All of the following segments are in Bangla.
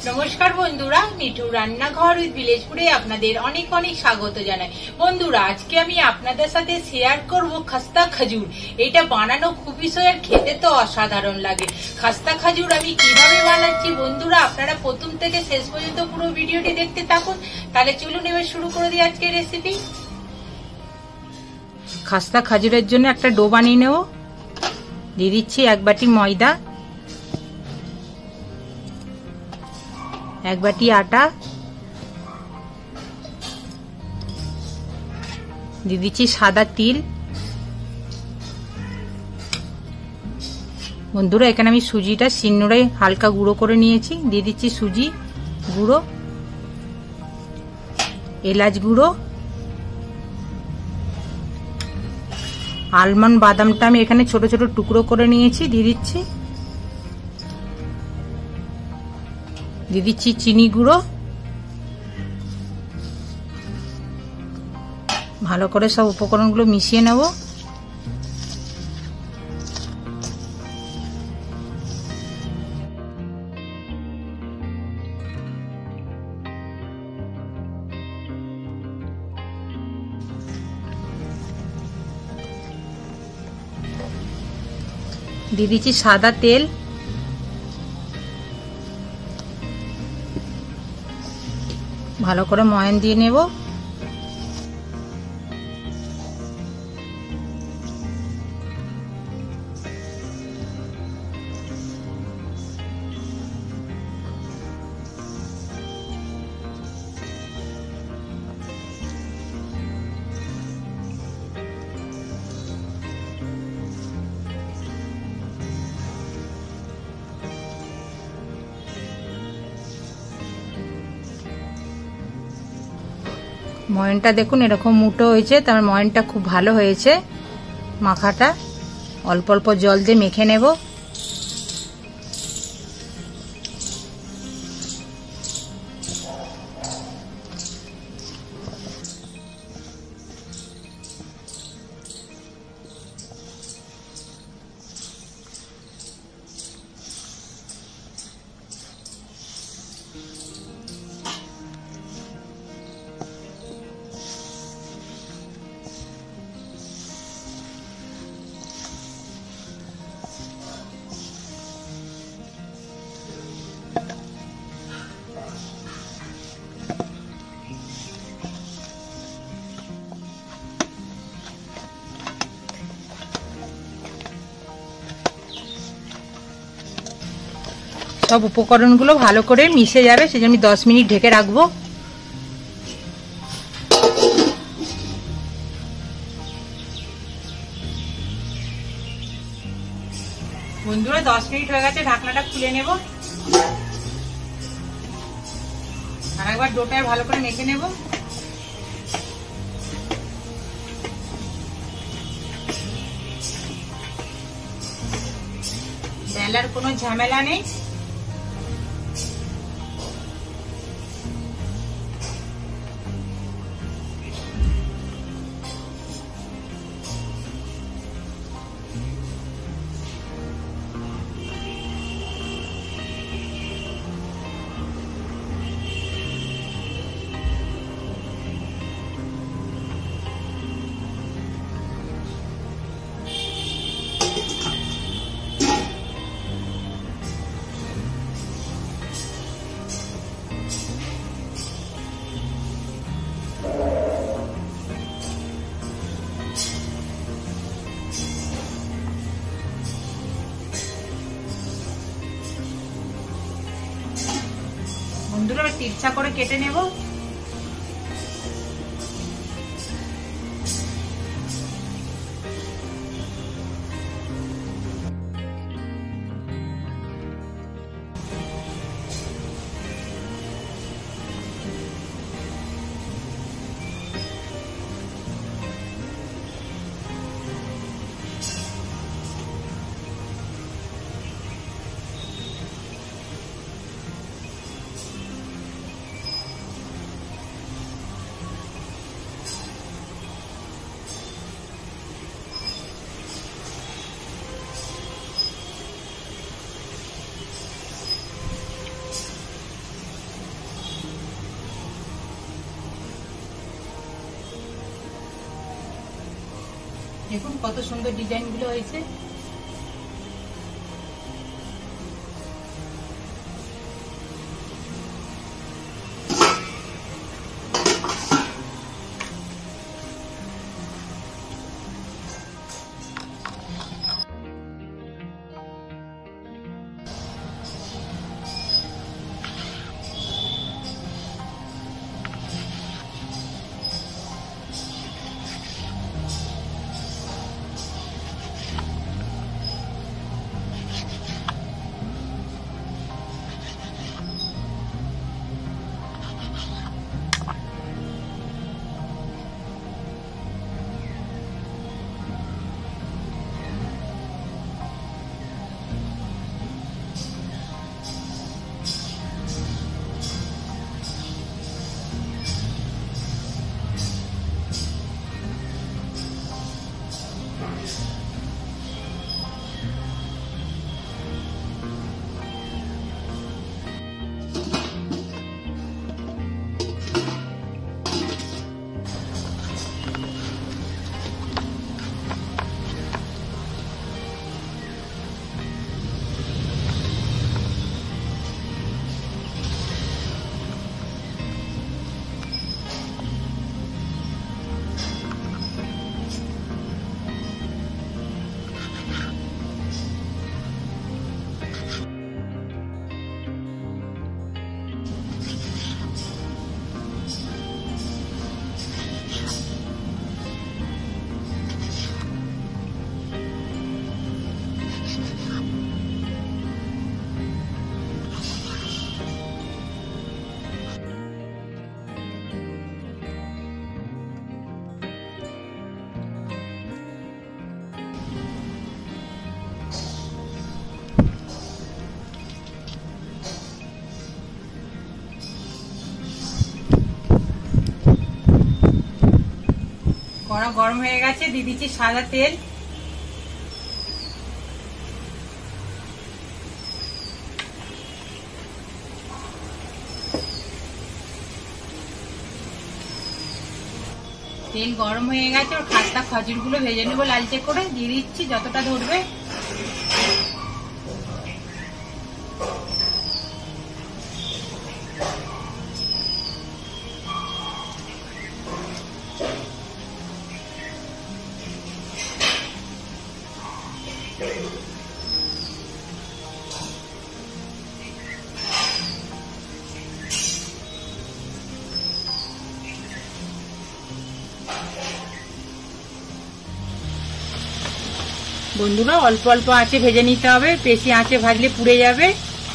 নমস্কার বন্ধুরা, মিঠু রান্নাঘর উইথ ভিলেজপুরে আপনাদের অনেক অনেক স্বাগত জানাই। বন্ধুরা, আজকে আমি আপনাদের সাথে শেয়ার করব খাস্তা খাজুর। এটা বানানো খুবই সহজ, খেতে তো অসাধারণ লাগে। খাস্তা খাজুর আমি কিভাবে বানাচ্ছি বন্ধুরা, আপনারা প্রথম থেকে শেষ পর্যন্ত পুরো ভিডিওটি দেখতে থাকুন। তাহলে চলুন এবার শুরু করে দিই আজকের রেসিপি। খাস্তা খাজুরের জন্য একটা ডো বানিয়ে নেব। দিয়ে দিচ্ছি 1 বাটি ময়দা, 1 বাটি আটা, দিয়ে দিচ্ছি সাদা তিল। বন্ধুরা, এখানে আমি সুজিটা শিলনোড়ায় হালকা গুঁড়ো করে নিয়েছি। দিয়ে দিচ্ছি সুজি গুঁড়ো, এলাচ গুঁড়ো, আলমন্ড বাদামটা আমি এখানে ছোট ছোট টুকরো করে নিয়েছি, দিয়ে দিচ্ছি। দিয়ে দিচ্ছি চিনি গুঁড়ো। ভালো করে সব উপকরণগুলো মিশিয়ে নেব। দিয়ে দিচ্ছি সাদা তেল, ভালো করে ময়ান দিয়ে নেব। ময়ানটা দেখুন এরকম মুটো হয়েছে, তার ময়ানটা খুব ভালো হয়েছে। মাখাটা অল্প অল্প জল দিয়ে মেখে নেব। সব উপকরণগুলো ভালো করে মিশে যাবে, সেজন্য আমি 10 মিনিট ঢেকে রাখবো। বন্ধুরা, 10 মিনিট হয়ে গেছে, ঢাকনাটা খুলে নেব। আর একবার ডোটা ভালো করে মেখে নেব। বেলার কোনো ঝামেলা নেই। বন্ধুরা, তিরছা করে কেটে নেব। দেখুন কত সুন্দর ডিজাইন গুলো হয়েছে। কড়া গরম হয়ে গেছে, দিয়ে দিচ্ছি সাদা তেল। তেল গরম হয়ে গেছে, ওর খাস্তা খজুর গুলো ভেজে নেবো লালচে করে, দিয়ে দিচ্ছি যতটা ধরবে। বন্ধুরা অল্প অল্প আঁচে ভেজে নিতে হবে, বেশি আঁচে ভাজলে পুড়ে যাবে।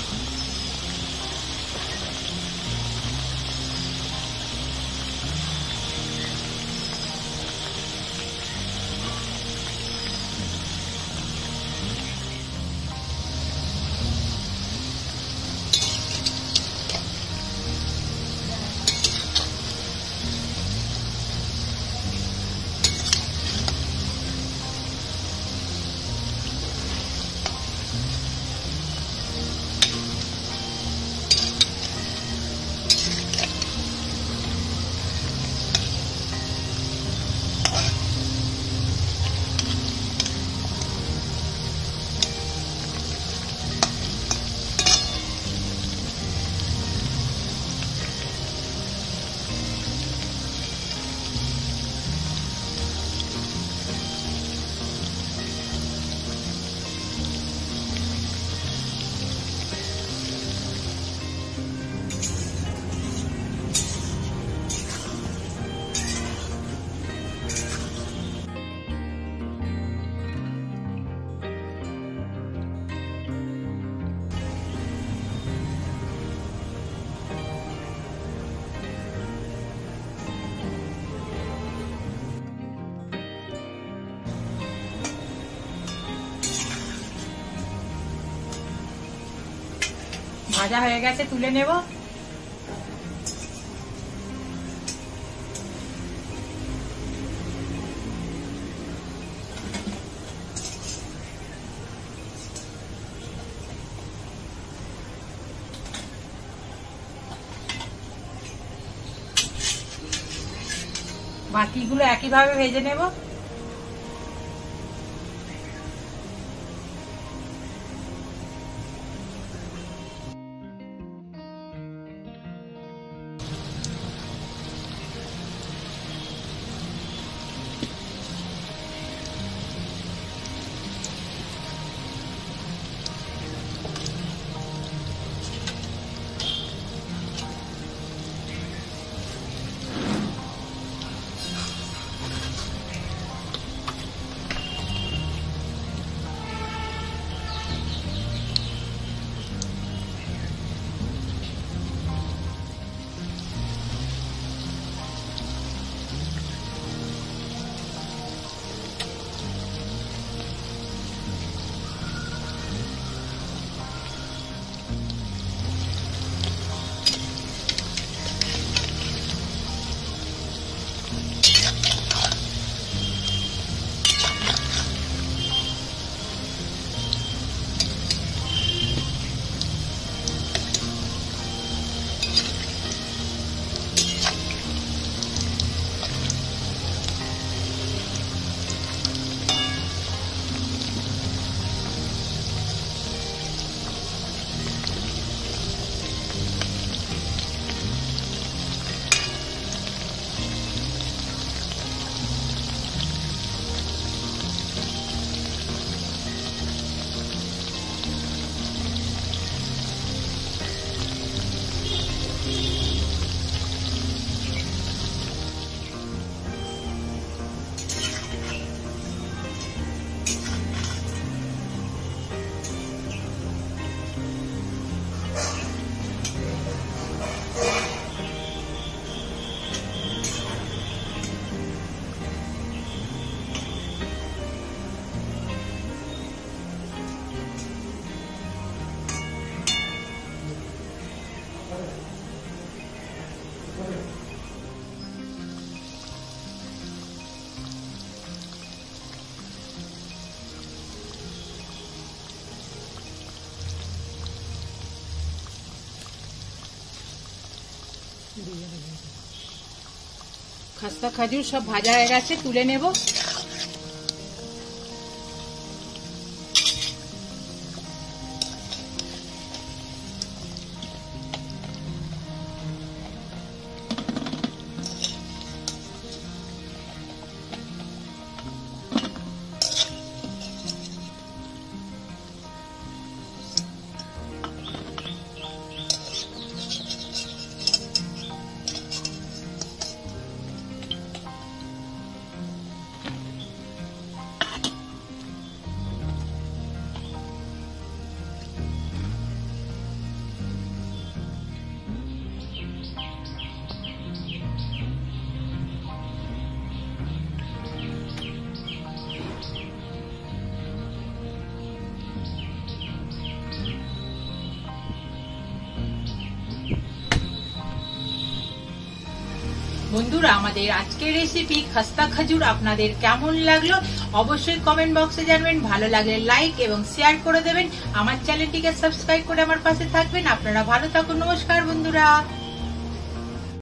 ভাজা হয়ে গেছে, তুলে নেব। বাকিগুলো একইভাবে ভেজে নেব। খাস্তা খাজুর সব ভাজা হয়ে গেছে, তুলে নেব। বন্ধুরা, আমাদের আজকের রেসিপি খাস্তা খাজুর আপনাদের কেমন লাগলো অবশ্যই কমেন্ট বক্সে জানাবেন। ভালো লাগলে লাইক এবং শেয়ার করে দেবেন। আমার চ্যানেলটিকে সাবস্ক্রাইব করে আমার পাশে থাকবেন। আপনারা ভালো থাকুন। নমস্কার বন্ধুরা।